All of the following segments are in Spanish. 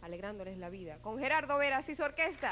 alegrándoles la vida, con Gerardo Veras y su orquesta.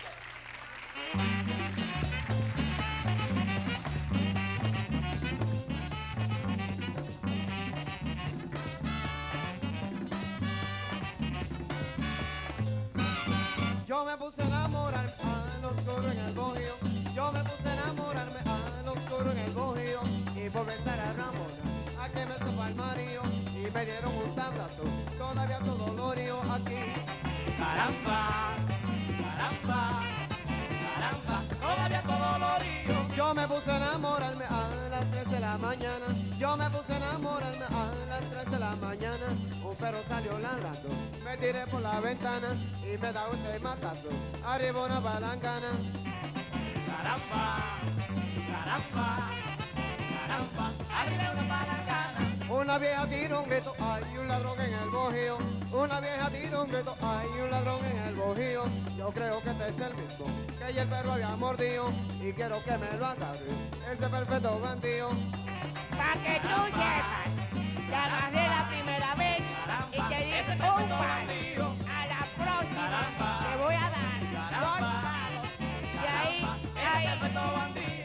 Yo me puse a enamorarme al oscuro en el bohío. Yo me puse a enamorarme al oscuro en el bohío. Y por besar a Ramona, a que me sopa el marido. Y me dieron un tablazo, todavía todo dolorío aquí. Caramba, caramba, caramba, todavía todo dolorío. Yo me puse a enamorarme a las 3 de la mañana. Yo me puse a enamorarme a las 3 de la mañana. Un perro salió ladrando, me tiré por la ventana y me da ese matazo, arriba una palangana. Caramba, caramba, caramba, arriba una palangana. Una vieja tira un grito, hay un ladrón en el bohío. Una vieja tira un grito, hay un ladrón en el bohío. Yo creo que este es el mismo que ayer el perro había mordido y quiero que me lo agarre ese perfecto bandido. Pa' que tú sepas, te agarré la primera vez y te dije un palo. A la próxima te voy a dar 2 palos. Y ahí, perfecto bandido.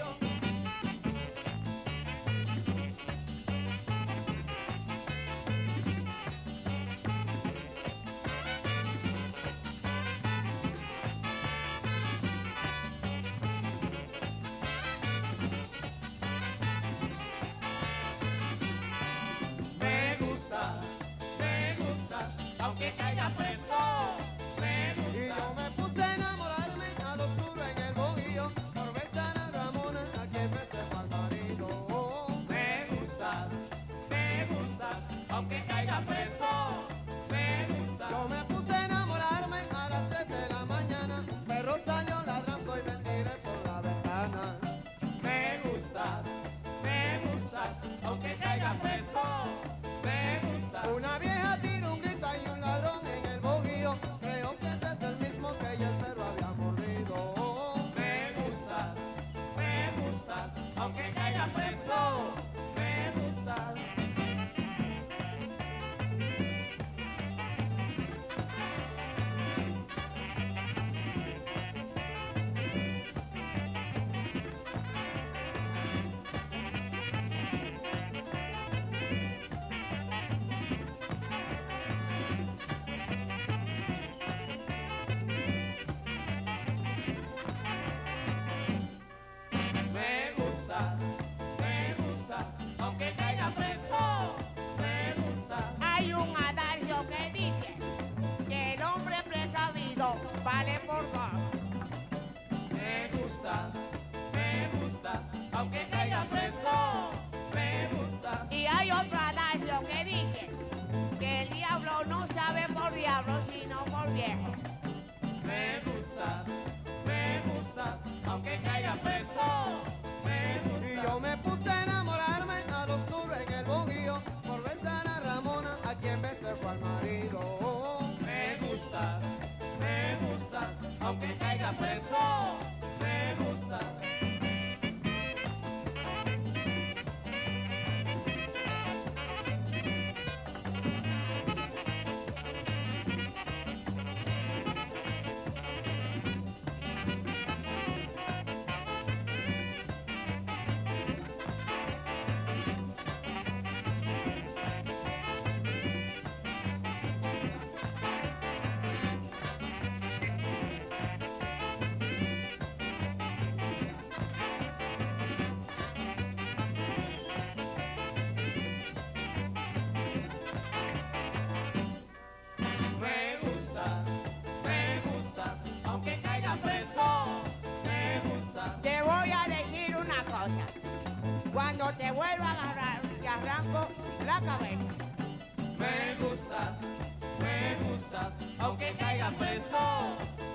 Me gustas, aunque caiga preso. Me Y yo gustas, me puse a enamorarme al oscuro en el bohío por besar a Ramona, a quien me sepa al marido. me gustas, aunque caiga preso. Me gustas, Yo me puse a enamorarme a las 3 de la mañana. Un perro salió ladrando y me tiré por la ventana. me gustas, aunque caiga preso. Me gustas, Una vieja tira un grito y un ladrón en el bohío. Creo que este es el mismo que ayer el perro había mordido. me gustas, aunque caiga preso. Me gustas. Me gustas, aunque caiga preso. Me gustas, hay un adagio que dice que el hombre precavido vale por 2. me gustas, aunque caiga preso. Me gustas, Y hay otro adagio que dice que el diablo no sabe por diablo, sino por viejo. me gustas, aunque caiga preso. Me Y gustas, yo me puse a enamorarme al oscuro en el bohío por besar a Ramona, a quien besé fue al marido. me gustas, aunque caiga preso. Me gustas. Me gustas, aunque caiga preso. Me gustas, Te voy a decir una cosa. Cuando te vuelva a agarrar, te arranco la cabeza. me gustas, aunque caiga preso.